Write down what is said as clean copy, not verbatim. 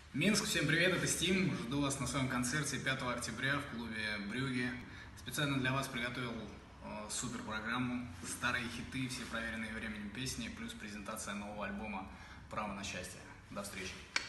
Минск, всем привет, это Стим. Жду вас на своем концерте 5 октября в клубе Брюгге. Специально для вас приготовил супер программу. Старые хиты, все проверенные временем песни, плюс презентация нового альбома «Право на счастье». До встречи.